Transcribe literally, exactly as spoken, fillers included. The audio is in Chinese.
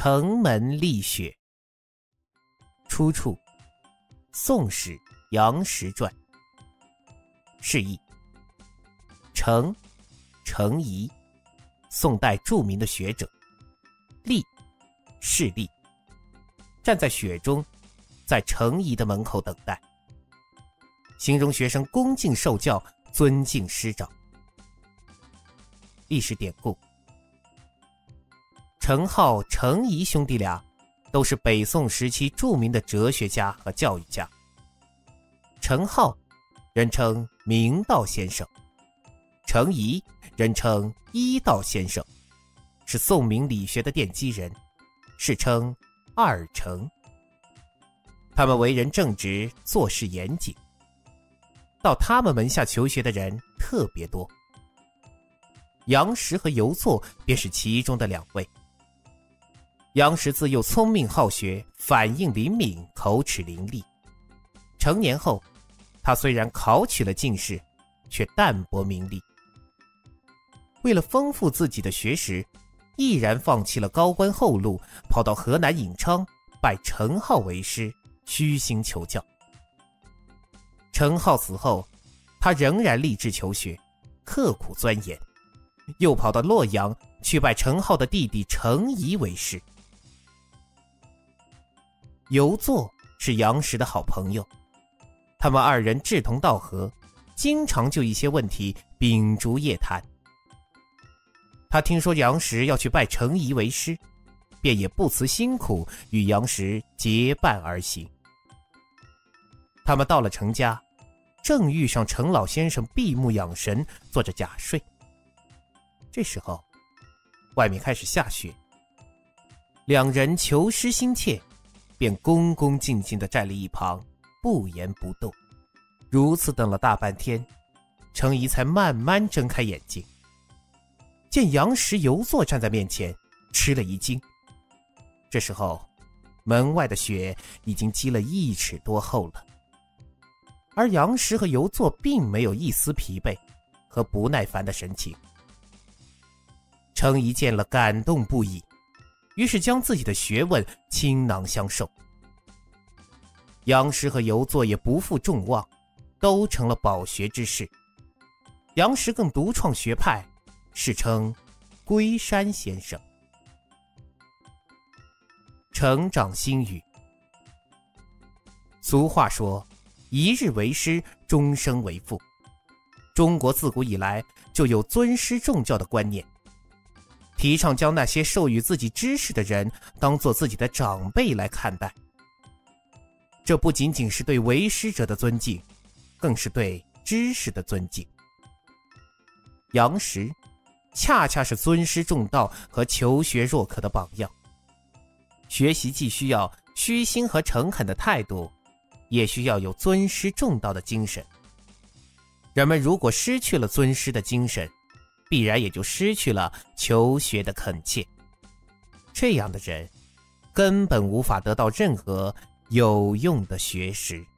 城门立雪。出处《宋史·杨时传》。释义：程，程颐，宋代著名的学者。立，势力，站在雪中，在程颐的门口等待，形容学生恭敬受教，尊敬师长。历史典故：程颢、程颐兄弟俩都是北宋时期著名的哲学家和教育家。程颢人称明道先生，程颐人称医道先生，是宋明理学的奠基人，世称二程。他们为人正直，做事严谨，到他们门下求学的人特别多。杨时和游作便是其中的两位。杨时自幼聪明好学，反应灵敏，口齿伶俐。成年后，他虽然考取了进士，却淡泊名利。为了丰富自己的学识，毅然放弃了高官厚禄，跑到河南颍昌拜程颢为师，虚心求教。程颢死后，他仍然立志求学，刻苦钻研，又跑到洛阳去拜程颢的弟弟程颐为师。游作是杨时的好朋友，他们二人志同道合，经常就一些问题秉烛夜谈。他听说杨时要去拜程颐为师，便也不辞辛苦与杨时结伴而行。他们到了程家，正遇上程老先生闭目养神，做着假睡。这时候外面开始下雪，两人求师心切，便恭恭敬敬地站了一旁，不言不动。如此等了大半天，程颐才慢慢睁开眼睛，见杨时、游作站在面前，吃了一惊。这时候门外的雪已经积了一尺多厚了，而杨时和游作并没有一丝疲惫和不耐烦的神情。程颐见了感动不已，于是将自己的学问倾囊相授。杨时和游作也不负众望，都成了饱学之士。杨时更独创学派，世称龟山先生。成长心语：俗话说，一日为师，终生为父。中国自古以来就有尊师重教的观念，提倡将那些授予自己知识的人当作自己的长辈来看待。这不仅仅是对为师者的尊敬，更是对知识的尊敬。杨时恰恰是尊师重道和求学若渴的榜样。学习既需要虚心和诚恳的态度，也需要有尊师重道的精神。人们如果失去了尊师的精神，必然也就失去了求学的恳切。这样的人根本无法得到任何有用的学识。